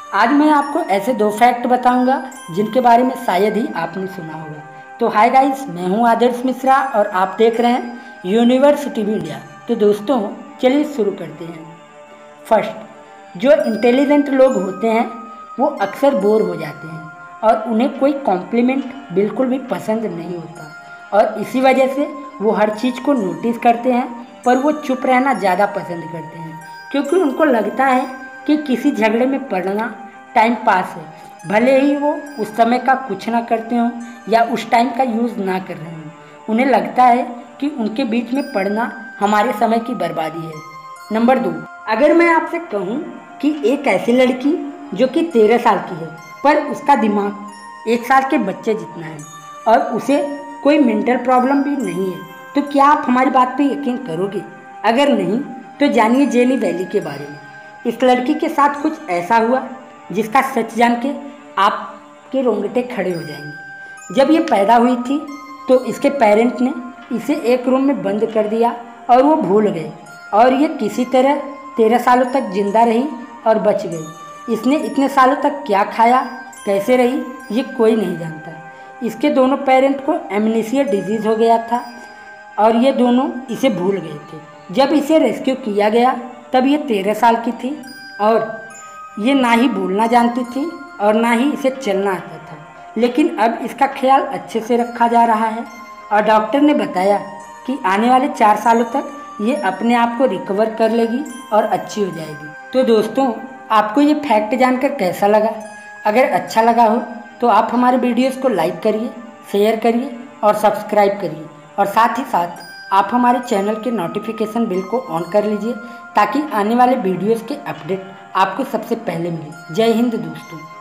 आज मैं आपको ऐसे दो फैक्ट बताऊंगा जिनके बारे में शायद ही आपने सुना होगा। तो हाय गाइस, मैं हूं आदर्श मिश्रा और आप देख रहे हैं यूनिवर्सिटी इंडिया। तो दोस्तों चलिए शुरू करते हैं। फर्स्ट, जो इंटेलिजेंट लोग होते हैं वो अक्सर बोर हो जाते हैं और उन्हें कोई कॉम्प्लीमेंट बिल्कुल भी पसंद नहीं होता और इसी वजह से वो हर चीज़ को नोटिस करते हैं, पर वो चुप रहना ज़्यादा पसंद करते हैं क्योंकि उनको लगता है कि किसी झगड़े में पड़ना टाइम पास है, भले ही वो उस समय का कुछ ना करते हों या उस टाइम का यूज़ ना कर रहे हों। उन्हें लगता है कि उनके बीच में पड़ना हमारे समय की बर्बादी है। नंबर 2, अगर मैं आपसे कहूँ कि एक ऐसी लड़की जो कि 13 साल की है पर उसका दिमाग 1 साल के बच्चे जितना है और उसे कोई मेंटल प्रॉब्लम भी नहीं है, तो क्या आप हमारी बात पे यकीन करोगे? अगर नहीं तो जानिए जेनी वैली के बारे में। इस लड़की के साथ कुछ ऐसा हुआ जिसका सच जान के आपके रोंगटे खड़े हो जाएंगे। जब ये पैदा हुई थी तो इसके पेरेंट ने इसे एक रूम में बंद कर दिया और वो भूल गए और ये किसी तरह 13 सालों तक जिंदा रही और बच गई। इसने इतने सालों तक क्या खाया, कैसे रही, ये कोई नहीं जानता। इसके दोनों पेरेंट को एमनेसिया डिजीज़ हो गया था और ये दोनों इसे भूल गए थे। जब इसे रेस्क्यू किया गया तब ये 13 साल की थी और ये ना ही बोलना जानती थी और ना ही इसे चलना आता था, लेकिन अब इसका ख्याल अच्छे से रखा जा रहा है और डॉक्टर ने बताया कि आने वाले 4 सालों तक ये अपने आप को रिकवर कर लेगी और अच्छी हो जाएगी। तो दोस्तों, आपको ये फैक्ट जानकर कैसा लगा? अगर अच्छा लगा हो तो आप हमारे वीडियोस को लाइक करिए, शेयर करिए और सब्सक्राइब करिए और साथ ही साथ आप हमारे चैनल के नोटिफिकेशन बिल को ऑन कर लीजिए ताकि आने वाले वीडियोस के अपडेट आपको सबसे पहले मिले। जय हिंद दोस्तों।